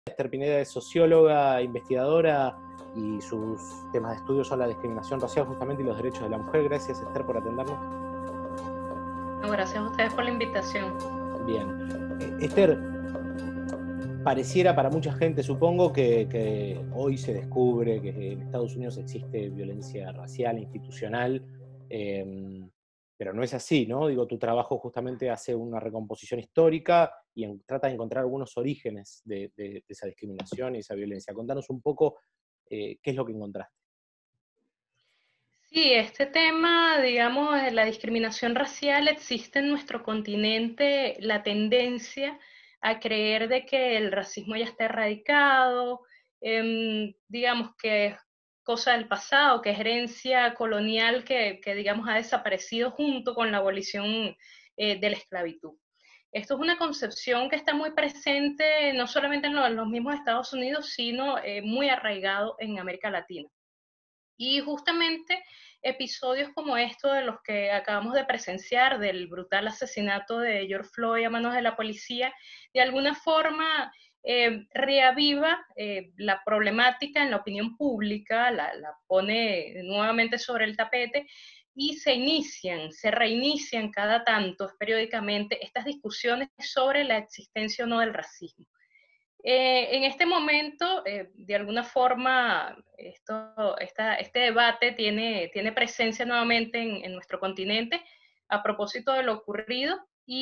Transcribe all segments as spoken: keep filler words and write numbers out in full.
Esther Pineda es socióloga, investigadora, y sus temas de estudio son la discriminación racial justamente y los derechos de la mujer. Gracias, Esther, por atendernos. No, gracias a ustedes por la invitación. Bien. Eh, Esther, pareciera para mucha gente, supongo, que, que hoy se descubre que en Estados Unidos existe violencia racial institucional, eh, pero no es así, ¿no? Digo, tu trabajo justamente hace una recomposición histórica y en, trata de encontrar algunos orígenes de, de, de esa discriminación y esa violencia. Contanos un poco eh, qué es lo que encontraste. Sí, este tema, digamos, de la discriminación racial, existe en nuestro continente la tendencia a creer de que el racismo ya está erradicado, em, digamos que es cosa del pasado, que es herencia colonial que, que, digamos, ha desaparecido junto con la abolición eh, de la esclavitud. Esto es una concepción que está muy presente no solamente en, lo, en los mismos Estados Unidos, sino eh, muy arraigado en América Latina. Y justamente episodios como estos de los que acabamos de presenciar, del brutal asesinato de George Floyd a manos de la policía, de alguna forma eh, reaviva eh, la problemática en la opinión pública, la, la pone nuevamente sobre el tapete y se inician, se reinician cada tanto periódicamente estas discusiones sobre la existencia o no del racismo. Eh, en este momento, eh, de alguna forma, esto, esta, este debate tiene, tiene presencia nuevamente en, en, nuestro continente a propósito de lo ocurrido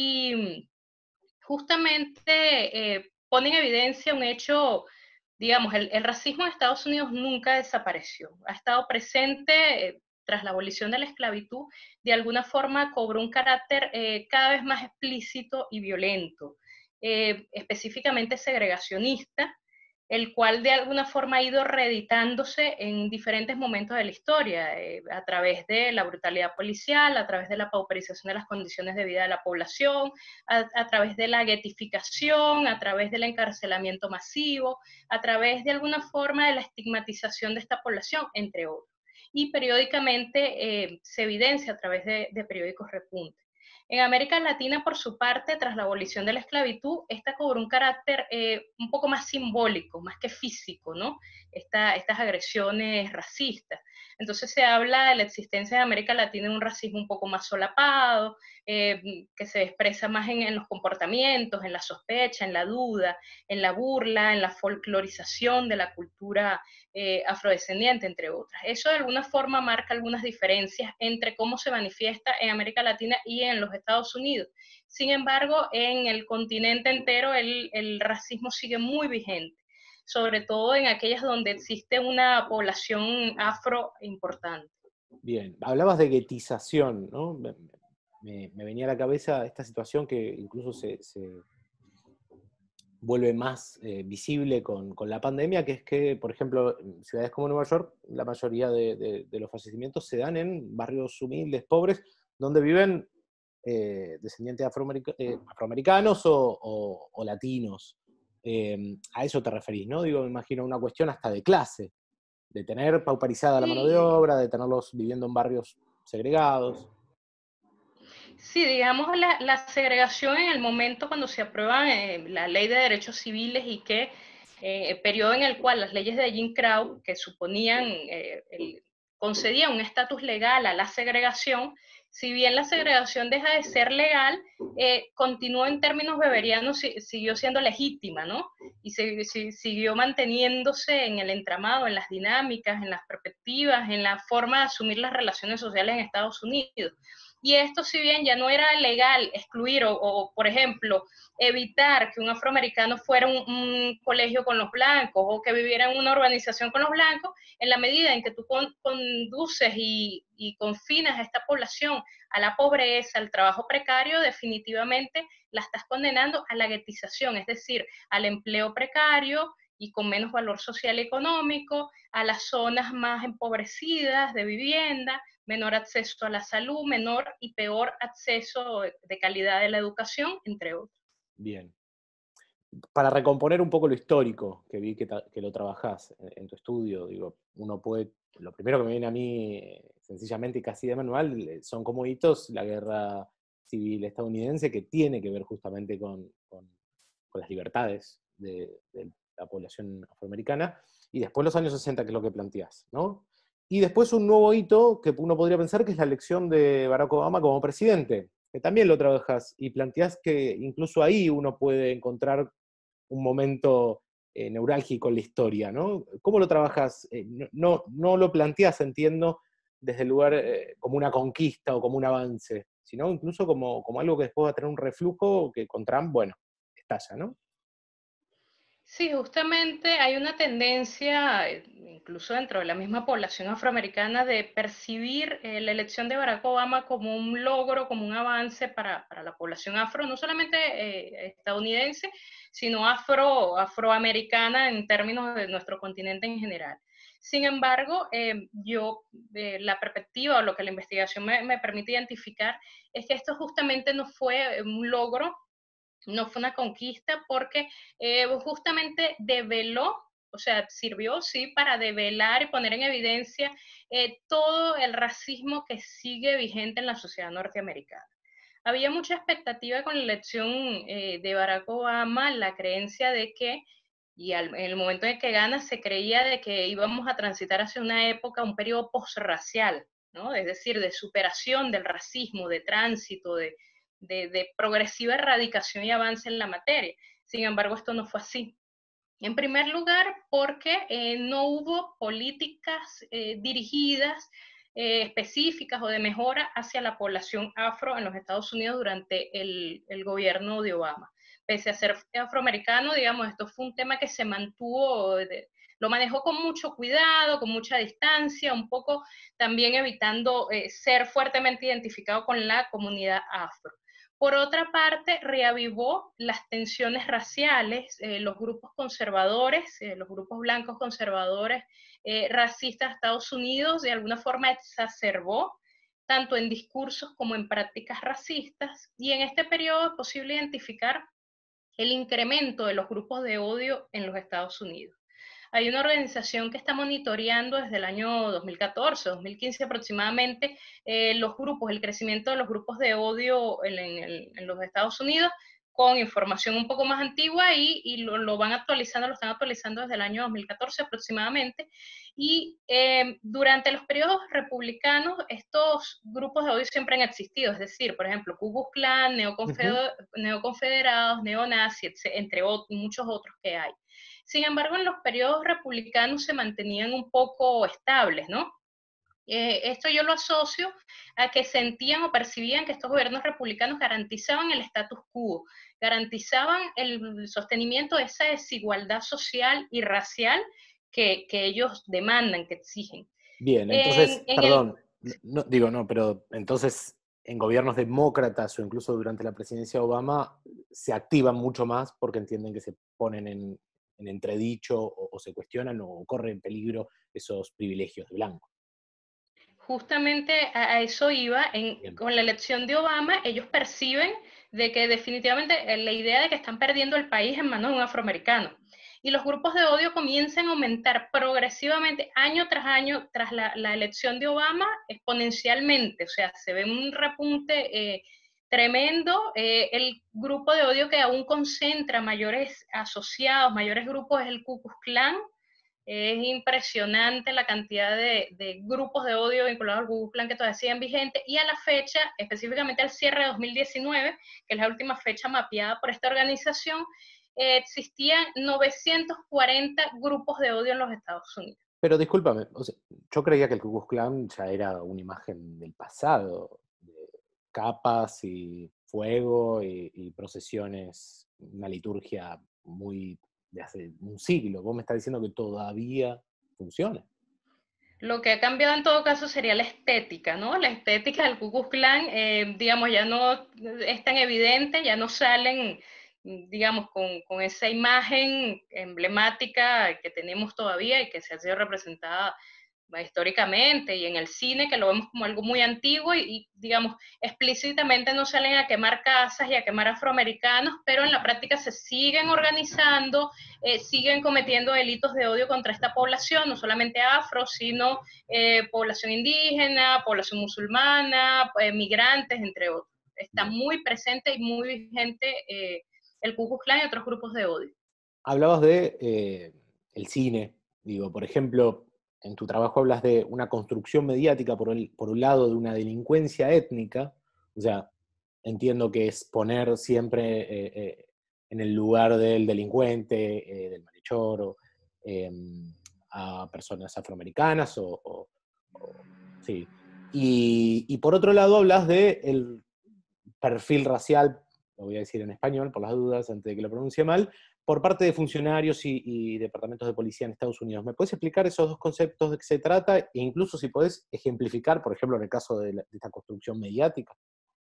y justamente eh, pone en evidencia un hecho, digamos, el, el, racismo en Estados Unidos nunca desapareció, ha estado presente eh, tras la abolición de la esclavitud, de alguna forma cobró un carácter eh, cada vez más explícito y violento. Eh, específicamente segregacionista, el cual de alguna forma ha ido reeditándose en diferentes momentos de la historia, eh, a través de la brutalidad policial, a través de la pauperización de las condiciones de vida de la población, a, a través de la guetificación, a través del encarcelamiento masivo, a través de alguna forma de la estigmatización de esta población, entre otros. Y periódicamente eh, se evidencia a través de, de periódicos repuntes. En América Latina, por su parte, tras la abolición de la esclavitud, esta cobró un carácter eh, un poco más simbólico, más que físico, ¿no? Esta, estas agresiones racistas. Entonces se habla de la existencia de América Latina de un racismo un poco más solapado, eh, que se expresa más en, en los comportamientos, en la sospecha, en la duda, en la burla, en la folclorización de la cultura eh, afrodescendiente, entre otras. Eso de alguna forma marca algunas diferencias entre cómo se manifiesta en América Latina y en los Estados Unidos. Sin embargo, en el continente entero el, el racismo sigue muy vigente, sobre todo en aquellas donde existe una población afro importante. Bien, hablabas de guetización, ¿no? Me, me, me venía a la cabeza esta situación que incluso se, se vuelve más eh, visible con, con la pandemia, que es que, por ejemplo, en ciudades como Nueva York, la mayoría de, de, de los fallecimientos se dan en barrios humildes, pobres, donde viven eh, descendientes afroamerica eh, afroamericanos o, o, o latinos. Eh, a eso te referís, ¿no? Digo, me imagino una cuestión hasta de clase, de tener pauperizada la mano de Sí. obra, de tenerlos viviendo en barrios segregados. Sí, digamos, la, la segregación en el momento cuando se aprueba eh, la ley de derechos civiles y que eh, el periodo en el cual las leyes de Jim Crow, que suponían, eh, el, concedían un estatus legal a la segregación, si bien la segregación deja de ser legal, eh, continuó en términos beberianos, si, siguió siendo legítima, ¿no? Y se, si, siguió manteniéndose en el entramado, en las dinámicas, en las perspectivas, en la forma de asumir las relaciones sociales en Estados Unidos. Y esto, si bien ya no era legal excluir o, o por ejemplo, evitar que un afroamericano fuera a un, un, colegio con los blancos o que viviera en una urbanización con los blancos, en la medida en que tú con, conduces y, y confinas a esta población a la pobreza, al trabajo precario, definitivamente la estás condenando a la guetización, es decir, al empleo precario y con menos valor social y económico, a las zonas más empobrecidas de vivienda, menor acceso a la salud, menor y peor acceso de calidad de la educación, entre otros. Bien. Para recomponer un poco lo histórico, que vi que, que lo trabajás en, en, tu estudio, digo, uno puede, lo primero que me viene a mí, sencillamente y casi de manual, son como hitos la guerra civil estadounidense, que tiene que ver justamente con, con, con las libertades de, del la población afroamericana, y después los años sesenta, que es lo que planteás, ¿no? Y después un nuevo hito que uno podría pensar que es la elección de Barack Obama como presidente, que también lo trabajas y planteás que incluso ahí uno puede encontrar un momento eh, neurálgico en la historia, ¿no? ¿Cómo lo trabajas? Eh, no, no, no lo planteas, entiendo, desde el lugar eh, como una conquista o como un avance, sino incluso como, como algo que después va a tener un reflujo que con Trump, bueno, estalla, ¿no? Sí, justamente hay una tendencia, eh, incluso dentro de la misma población afroamericana, de percibir eh, la elección de Barack Obama como un logro, como un avance para, para la población afro, no solamente eh, estadounidense, sino afro, afroamericana en términos de nuestro continente en general. Sin embargo, eh, yo, eh, la perspectiva o lo que la investigación me, me permite identificar es que esto justamente no fue un logro, no fue una conquista, porque eh, justamente develó, o sea, sirvió, sí, para develar y poner en evidencia eh, todo el racismo que sigue vigente en la sociedad norteamericana. Había mucha expectativa con la elección eh, de Barack Obama, la creencia de que, y al, en el momento en que gana, se creía de que íbamos a transitar hacia una época, un periodo posracial, ¿no? Es decir, de superación del racismo, de tránsito, de, de, de progresiva erradicación y avance en la materia. Sin embargo, esto no fue así. En primer lugar, porque eh, no hubo políticas eh, dirigidas, eh, específicas o de mejora hacia la población afro en los Estados Unidos durante el, el gobierno de Obama. Pese a ser afroamericano, digamos, esto fue un tema que se mantuvo, de, lo manejó con mucho cuidado, con mucha distancia, un poco también evitando eh, ser fuertemente identificado con la comunidad afro. Por otra parte, reavivó las tensiones raciales, eh, los grupos conservadores, eh, los grupos blancos conservadores eh, racistas de Estados Unidos, de alguna forma exacerbó tanto en discursos como en prácticas racistas, y en este periodo es posible identificar el incremento de los grupos de odio en los Estados Unidos. Hay una organización que está monitoreando desde el año dos mil catorce, dos mil quince aproximadamente, eh, los grupos, el crecimiento de los grupos de odio en, en, en los Estados Unidos, con información un poco más antigua y, y lo, lo, van actualizando, lo están actualizando desde el año dos mil catorce aproximadamente. Y eh, durante los periodos republicanos, estos grupos de odio siempre han existido, es decir, por ejemplo, Ku Klux Klan, neoconfeder uh-huh. neoconfederados, neonazis, entre otros, muchos otros que hay. Sin embargo, en los periodos republicanos se mantenían un poco estables, ¿no? Eh, esto yo lo asocio a que sentían o percibían que estos gobiernos republicanos garantizaban el status quo, garantizaban el sostenimiento de esa desigualdad social y racial que, que ellos demandan, que exigen. Bien, entonces, en, en perdón, el... no, digo, no, pero entonces en gobiernos demócratas o incluso durante la presidencia de Obama se activan mucho más porque entienden que se ponen en, en entredicho o, o se cuestionan o corren en peligro esos privilegios de blanco. Justamente a, a eso iba, en, con la elección de Obama, ellos perciben de que definitivamente la idea de que están perdiendo el país en manos de un afroamericano. Y los grupos de odio comienzan a aumentar progresivamente, año tras año, tras la, la elección de Obama, exponencialmente. O sea, se ve un repunte eh, tremendo. Eh, el grupo de odio que aún concentra mayores asociados, mayores grupos, es el Ku Klux Klan. Es impresionante la cantidad de, de grupos de odio vinculados al Ku Klux Klan que todavía siguen vigentes, y a la fecha, específicamente al cierre de dos mil diecinueve, que es la última fecha mapeada por esta organización, eh, existían novecientos cuarenta grupos de odio en los Estados Unidos. Pero discúlpame, o sea, yo creía que el Ku Klux Klan ya era una imagen del pasado, de capas y fuego y, y procesiones, una liturgia muy de hace un siglo. Vos me estás diciendo que todavía funciona. Lo que ha cambiado en todo caso sería la estética, ¿no? La estética del Ku Klux Klan, eh, digamos, ya no es tan evidente, ya no salen, digamos, con, con esa imagen emblemática que tenemos todavía y que se ha sido representada históricamente y en el cine, que lo vemos como algo muy antiguo y, y, digamos, explícitamente no salen a quemar casas y a quemar afroamericanos, pero en la práctica se siguen organizando, eh, siguen cometiendo delitos de odio contra esta población, no solamente afro, sino eh, población indígena, población musulmana, eh, migrantes, entre otros. Está muy presente y muy vigente eh, el Ku Klux Klan y otros grupos de odio. hablabas de eh, el cine. Digo, por ejemplo, en tu trabajo hablas de una construcción mediática, por, el, por un lado, de una delincuencia étnica. O sea, entiendo que es poner siempre eh, eh, en el lugar del delincuente, eh, del malhechor, o, eh, a personas afroamericanas, o, o- o- sí. Y, y por otro lado hablas de el perfil racial, lo voy a decir en español por las dudas antes de que lo pronuncie mal, por parte de funcionarios y, y departamentos de policía en Estados Unidos. ¿Me puedes explicar esos dos conceptos de qué se trata? E incluso si podés ejemplificar, por ejemplo, en el caso de, la- de esta construcción mediática.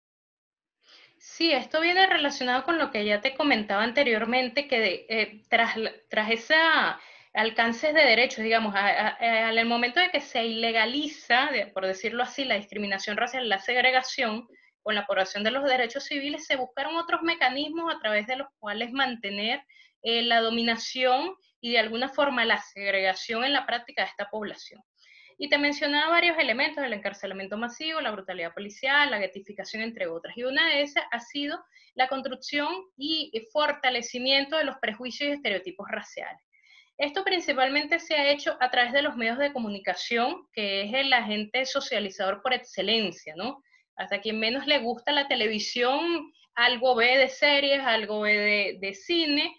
Sí, esto viene relacionado con lo que ya te comentaba anteriormente, que eh, tras, la- tras ese alcances de derechos, digamos, a- a- a- al momento de que se ilegaliza, de- por decirlo así, la discriminación racial, la segregación, con la aprobación de los derechos civiles, se buscaron otros mecanismos a través de los cuales mantener eh, la dominación y de alguna forma la segregación en la práctica de esta población. Y te mencionaba varios elementos, el encarcelamiento masivo, la brutalidad policial, la getificación, entre otras. Y una de esas ha sido la construcción y fortalecimiento de los prejuicios y estereotipos raciales. Esto principalmente se ha hecho a través de los medios de comunicación, que es el agente socializador por excelencia, ¿no? Hasta quien menos le gusta la televisión, algo ve de series, algo ve de, de cine,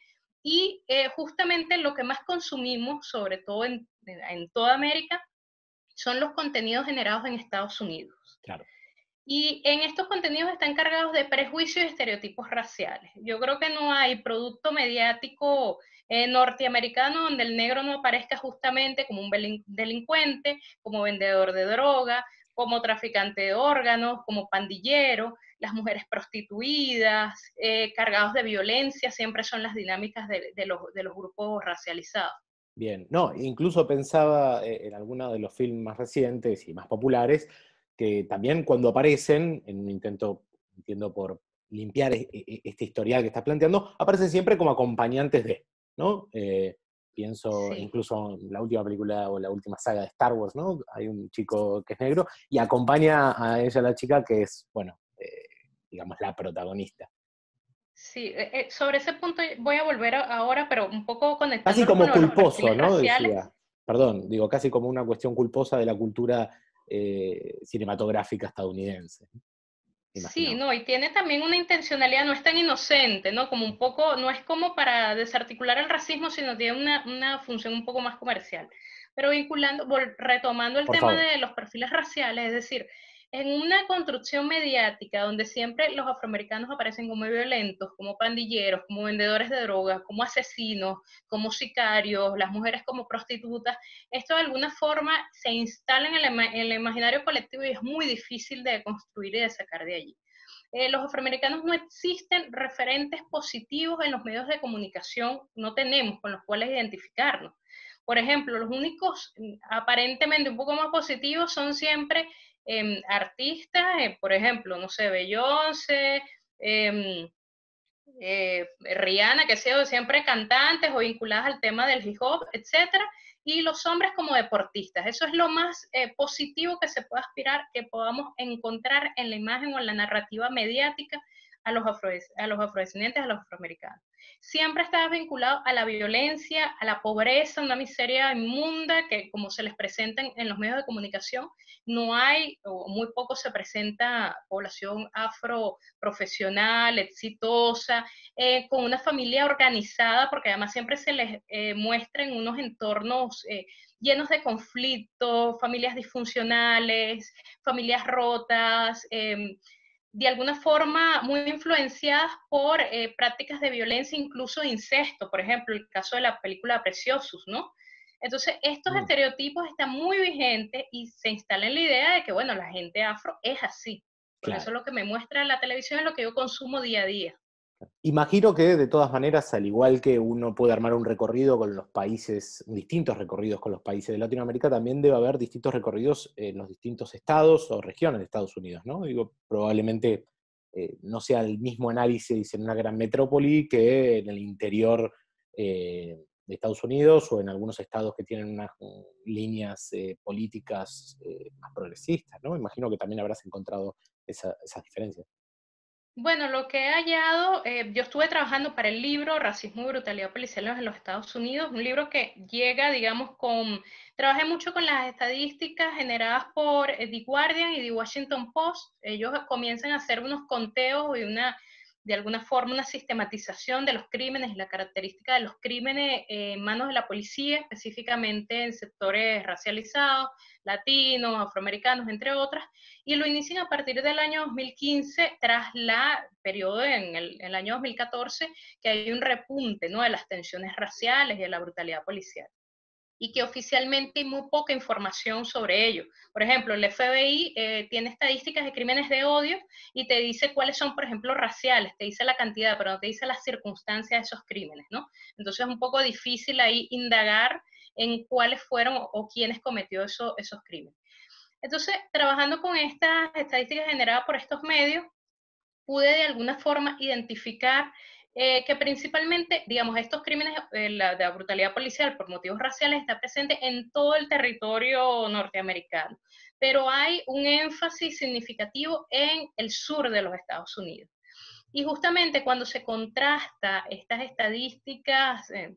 y eh, justamente lo que más consumimos, sobre todo en, en toda América, son los contenidos generados en Estados Unidos. Claro. Y en estos contenidos están cargados de prejuicios y estereotipos raciales. Yo creo que no hay producto mediático eh, norteamericano donde el negro no aparezca justamente como un delincuente, como vendedor de droga, como traficante de órganos, como pandillero, las mujeres prostituidas, eh, cargados de violencia, siempre son las dinámicas de, de, los, de los grupos racializados. Bien, no, incluso pensaba eh, en algunos de los films más recientes y más populares, que también cuando aparecen, en un intento, entiendo, por limpiar e- e- este historial que estás planteando, aparecen siempre como acompañantes de, ¿no? Eh, pienso Sí. incluso en la última película o la última saga de Star Wars, ¿no? Hay un chico que es negro y acompaña a ella, la chica, que es, bueno, eh, digamos, la protagonista. Sí, eh, eh, sobre ese punto voy a volver a- ahora, pero un poco Casi conectándolo con como lo de los culposo, perfiles ¿no? raciales. Decía, perdón, digo, casi como una cuestión culposa de la cultura eh, cinematográfica estadounidense, Sí, imaginaba. no, y tiene también una intencionalidad, no es tan inocente, ¿no? Como un poco, no es como para desarticular el racismo, sino tiene una, una función un poco más comercial. Pero vinculando, vol- retomando el Por tema favor. de los perfiles raciales, es decir, en una construcción mediática donde siempre los afroamericanos aparecen como violentos, como pandilleros, como vendedores de drogas, como asesinos, como sicarios, las mujeres como prostitutas, esto de alguna forma se instala en el, en el imaginario colectivo y es muy difícil de construir y de sacar de allí. Eh, los afroamericanos no existen referentes positivos en los medios de comunicación, no tenemos con los cuales identificarnos. Por ejemplo, los únicos mm, aparentemente un poco más positivos son siempre eh, artistas, eh, por ejemplo, no sé, Beyoncé, eh, eh, Rihanna, que sea siempre cantantes o vinculadas al tema del hip hop, etcétera, y los hombres como deportistas. Eso es lo más eh, positivo que se puede aspirar, que podamos encontrar en la imagen o en la narrativa mediática a los, afro, a los afrodescendientes, a los afroamericanos. Siempre está vinculado a la violencia, a la pobreza, una miseria inmunda que como se les presenta en, en los medios de comunicación, no hay o muy poco se presenta población afro profesional, exitosa, eh, con una familia organizada, porque además siempre se les eh, muestra en unos entornos eh, llenos de conflictos, familias disfuncionales, familias rotas, eh, de alguna forma muy influenciadas por eh, prácticas de violencia, incluso de incesto, por ejemplo, el caso de la película Preciosos, ¿no? Entonces, estos Mm, estereotipos están muy vigentes y se instala en la idea de que, bueno, la gente afro es así, porque eso claro. es lo que me muestra la televisión, es lo que yo consumo día a día. Imagino que de todas maneras, al igual que uno puede armar un recorrido con los países, distintos recorridos con los países de Latinoamérica, también debe haber distintos recorridos en los distintos estados o regiones de Estados Unidos, ¿no? Digo, probablemente eh, no sea el mismo análisis en una gran metrópoli que en el interior eh, de Estados Unidos o en algunos estados que tienen unas mm, líneas eh, políticas eh, más progresistas, ¿no? Imagino que también habrás encontrado esa- esas diferencias. Bueno, lo que he hallado, eh, yo estuve trabajando para el libro Racismo y Brutalidad Policial en los Estados Unidos, un libro que llega, digamos, con, trabajé mucho con las estadísticas generadas por eh, The Guardian y The Washington Post. Ellos comienzan a hacer unos conteos y una, de alguna forma, una sistematización de los crímenes y la característica de los crímenes eh, en manos de la policía, específicamente en sectores racializados, latinos, afroamericanos, entre otras, y lo inician a partir del año dos mil quince, tras la periodo en el, el año dos mil catorce, que hay un repunte, ¿no?, de las tensiones raciales y de la brutalidad policial, y que oficialmente hay muy poca información sobre ello. Por ejemplo, el F B I eh, tiene estadísticas de crímenes de odio y te dice cuáles son, por ejemplo, raciales, te dice la cantidad, pero no te dice las circunstancias de esos crímenes, ¿no? Entonces es un poco difícil ahí indagar en cuáles fueron o, o quiénes cometió eso, esos crímenes. Entonces, trabajando con estas estadísticas generadas por estos medios, pude de alguna forma identificar eh, que principalmente, digamos, estos crímenes, eh, la, de la brutalidad policial por motivos raciales está presente en todo el territorio norteamericano, pero hay un énfasis significativo en el sur de los Estados Unidos. Y justamente cuando se contrasta estas estadísticas eh,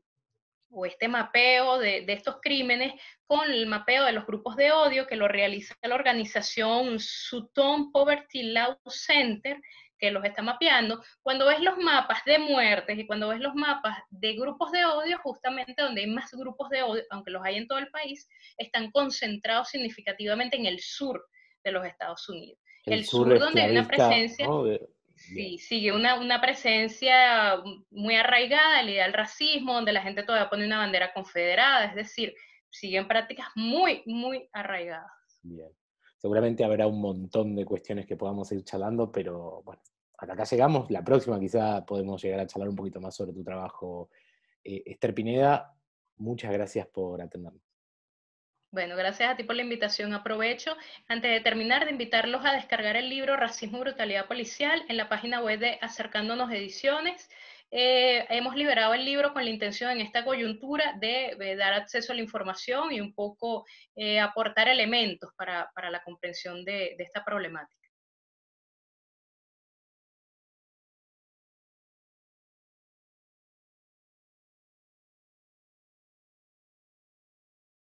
o este mapeo de, de, estos crímenes con el mapeo de los grupos de odio que lo realiza la organización Sutton Poverty Law Center, que los está mapeando, cuando ves los mapas de muertes y cuando ves los mapas de grupos de odio, justamente donde hay más grupos de odio, aunque los hay en todo el país, están concentrados significativamente en el sur de los Estados Unidos. El El sur sur donde hay una esclavista, presencia. ¿no? De- bien. Sí, sigue una, una presencia muy arraigada, la idea del racismo, donde la gente todavía pone una bandera confederada, es decir, siguen prácticas muy, muy arraigadas. Bien. Seguramente habrá un montón de cuestiones que podamos ir charlando, pero bueno, hasta acá llegamos. La próxima quizá podemos llegar a charlar un poquito más sobre tu trabajo. Eh, Esther Pineda, muchas gracias por atendernos. Bueno, gracias a ti por la invitación. Aprovecho, antes de terminar, de invitarlos a descargar el libro Racismo y Brutalidad Policial en la página web de Acercándonos Ediciones. Eh, hemos liberado el libro con la intención en esta coyuntura de, de dar acceso a la información y un poco eh, aportar elementos para, para la comprensión de, de esta problemática.